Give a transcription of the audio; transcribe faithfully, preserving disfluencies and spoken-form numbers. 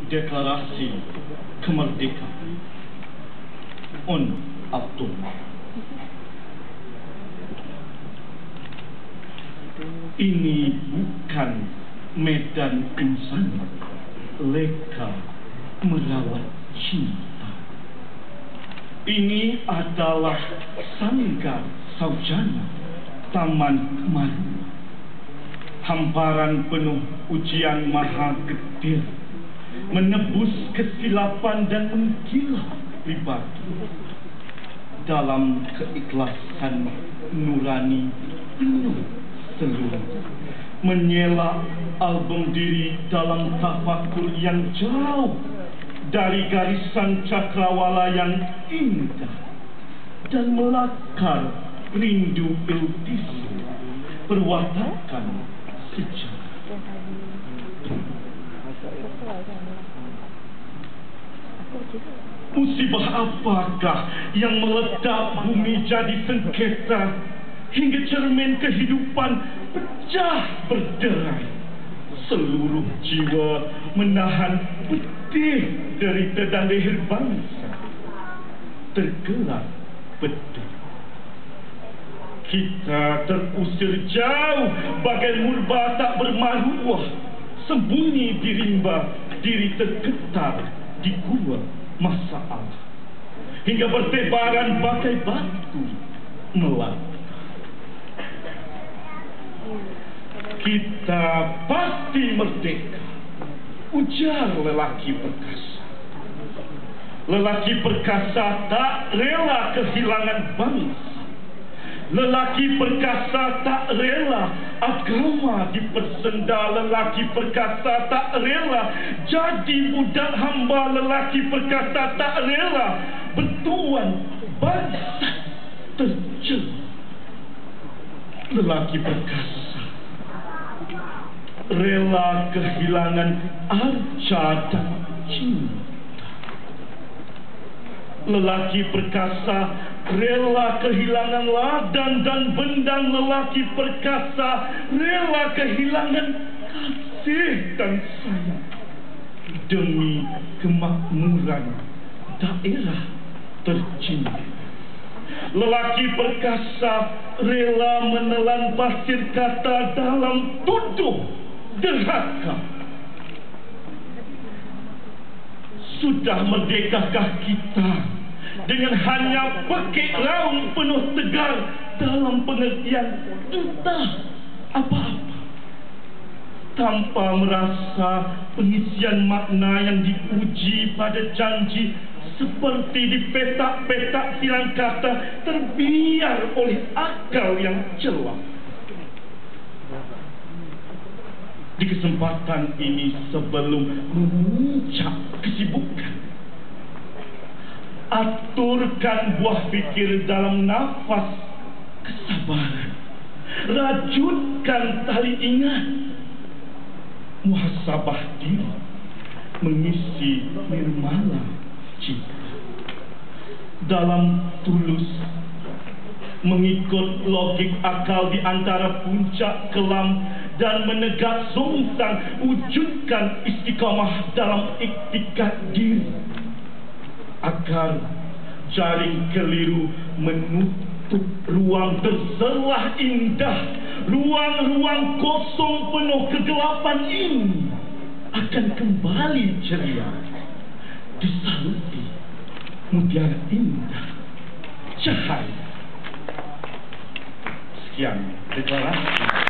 Deklarasi Kemerdekaan on Abdul. Ini bukan medan insan leka merawat cinta. Ini adalah sanggar saujana Taman Maruah, hamparan penuh ujian maha getir, menebus kesilapan dan mengkilat pribadi dalam keikhlasan nurani penuh seluruh, menyela album diri dalam tafakur yang jauh dari garisan cakrawala yang indah dan melakar rindu iltisi perwatakan sejarah. Musibah apakah yang meledak bumi jadi sengketa hingga cermin kehidupan pecah berderai? Seluruh jiwa menahan pedih derita dan leher bangsa tergelar pedih. Kita terusir jauh bagai murba tak bermaruah, sembunyi di rimba, diri tergetar di gua masalah, hingga bertebaran bagai batu melata. Kita pasti merdeka, ujar lelaki perkasa. Lelaki perkasa tak rela kehilangan bangsa. Lelaki perkasa tak rela agama dipersenda. Lelaki perkasa tak rela jadi budak hamba. Lelaki perkasa tak rela bertuan bangsa tercela. Lelaki perkasa rela kehilangan arca dan cinta. Lelaki perkasa rela kehilangan ladang dan bendang. Lelaki perkasa rela kehilangan kasih dan sayang demi kemakmuran daerah tercinta. Lelaki perkasa rela menelan pasir kata dalam tuduh derhaka. Sudah merdekakah kita dengan hanya pekik raung penuh tegar dalam pengertian entah apa-apa, tanpa merasa pengisian makna yang diuji pada janji, seperti di petak-petak silang kata terbiar oleh akal yang celah. Di kesempatan ini, sebelum memuncak kesibukan, aturkan buah fikir dalam nafas kesabaran. Rajutkan tali ingat, muhasabah diri, mengisi nirmala cita. Dalam tulus mengikut logik akal di antara puncak kelam dan menegak sungsang, wujudkan istiqamah dalam iktikad diri, agar jaring keliru menutup ruang terselah indah. Ruang-ruang kosong penuh kegelapan ini akan kembali ceria, disaluti mutiara indah cahaya. Sekian deklarasi